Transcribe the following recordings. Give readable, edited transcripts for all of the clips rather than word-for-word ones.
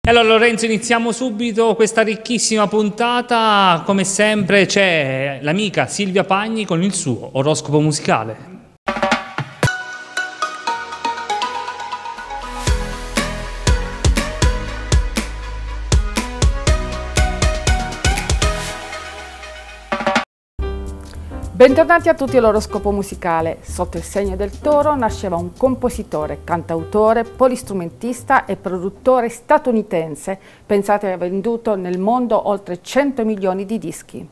E allora Lorenzo, iniziamo subito questa ricchissima puntata. Come sempre c'è l'amica Silvia Pagni con il suo oroscopo musicale. Bentornati a tutti all'oroscopo musicale. Sotto il segno del Toro nasceva un compositore, cantautore, polistrumentista e produttore statunitense. Pensate, ha venduto nel mondo oltre 100 milioni di dischi.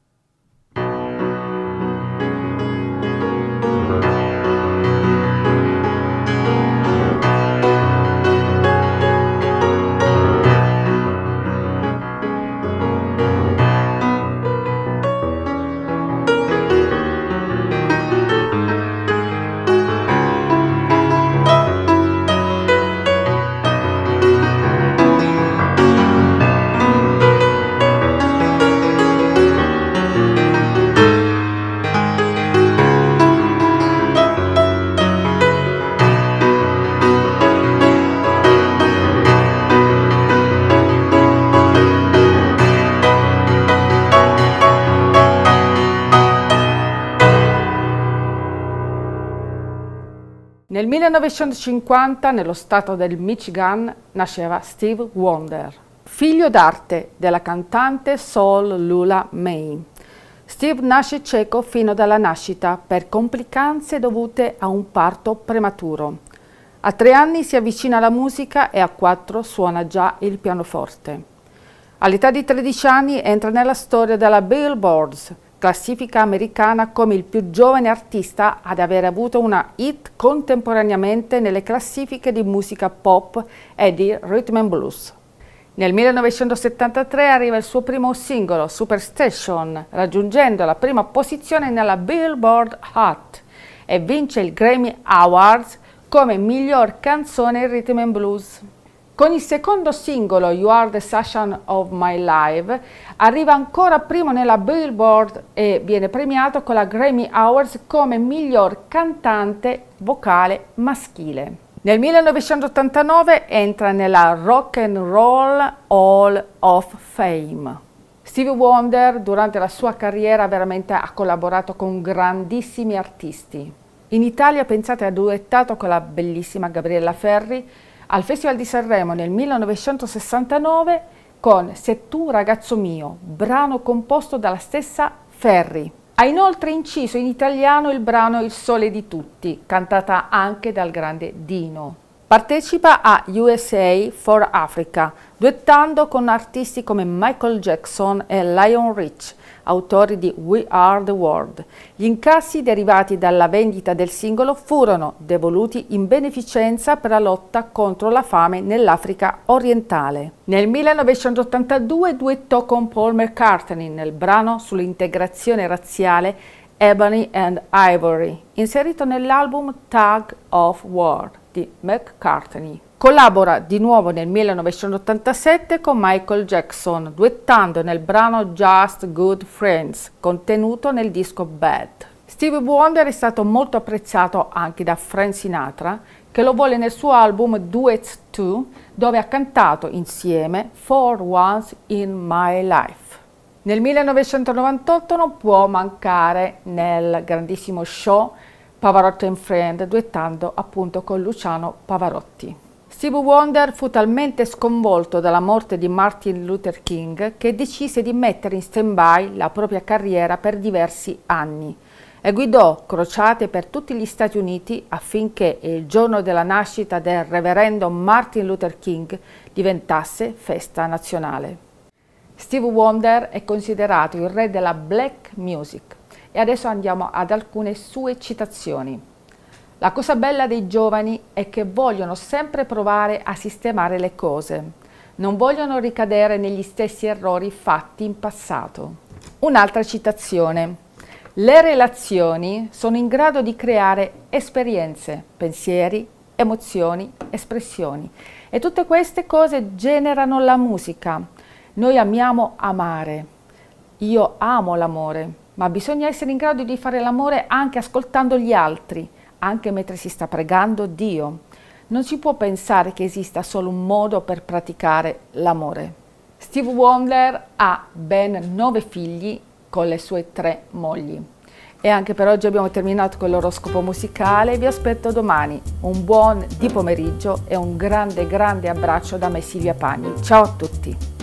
Nel 1950, nello stato del Michigan, nasceva Stevie Wonder, figlio d'arte della cantante soul Lula May. Steve nasce cieco fino dalla nascita per complicanze dovute a un parto prematuro. A 3 anni si avvicina alla musica e a 4 suona già il pianoforte. All'età di 13 anni entra nella storia della Billboard, classifica americana, come il più giovane artista ad aver avuto una hit contemporaneamente nelle classifiche di musica pop e di rhythm and blues. Nel 1973 arriva il suo primo singolo, Superstation, raggiungendo la prima posizione nella Billboard Hot e vince il Grammy Awards come miglior canzone rhythm and blues. Con il secondo singolo, You Are the Sunshine of My Life, arriva ancora primo nella Billboard e viene premiato con la Grammy Awards come miglior cantante vocale maschile. Nel 1989 entra nella Rock and Roll Hall of Fame. Stevie Wonder durante la sua carriera veramente ha collaborato con grandissimi artisti. In Italia, pensate, ha duettato con la bellissima Gabriella Ferri al Festival di Sanremo nel 1969 con Se tu ragazzo mio, brano composto dalla stessa Ferri. Ha inoltre inciso in italiano il brano Il sole di tutti, cantata anche dal grande Dino. Partecipa a USA for Africa, duettando con artisti come Michael Jackson e Lionel Rich, autori di We Are the World. Gli incassi derivati dalla vendita del singolo furono devoluti in beneficenza per la lotta contro la fame nell'Africa orientale. Nel 1982 duettò con Paul McCartney nel brano sull'integrazione razziale Ebony and Ivory, inserito nell'album Tug of War di McCartney. Collabora di nuovo nel 1987 con Michael Jackson, duettando nel brano Just Good Friends, contenuto nel disco Bad. Stevie Wonder è stato molto apprezzato anche da Frank Sinatra, che lo vuole nel suo album Duets 2, dove ha cantato insieme For Once in My Life. Nel 1998 non può mancare nel grandissimo show Pavarotti and Friend, duettando appunto con Luciano Pavarotti. Stevie Wonder fu talmente sconvolto dalla morte di Martin Luther King che decise di mettere in stand-by la propria carriera per diversi anni e guidò crociate per tutti gli Stati Uniti affinché il giorno della nascita del reverendo Martin Luther King diventasse festa nazionale. Stevie Wonder è considerato il re della black music e adesso andiamo ad alcune sue citazioni. La cosa bella dei giovani è che vogliono sempre provare a sistemare le cose, non vogliono ricadere negli stessi errori fatti in passato. Un'altra citazione: le relazioni sono in grado di creare esperienze, pensieri, emozioni, espressioni e tutte queste cose generano la musica. Noi amiamo amare, io amo l'amore, ma bisogna essere in grado di fare l'amore anche ascoltando gli altri, anche mentre si sta pregando Dio. Non si può pensare che esista solo un modo per praticare l'amore. Stevie Wonder ha ben 9 figli con le sue 3 mogli. E anche per oggi abbiamo terminato con l'oroscopo musicale. Vi aspetto domani. Un buon di pomeriggio e un grande abbraccio da me, Silvia Pagni. Ciao a tutti!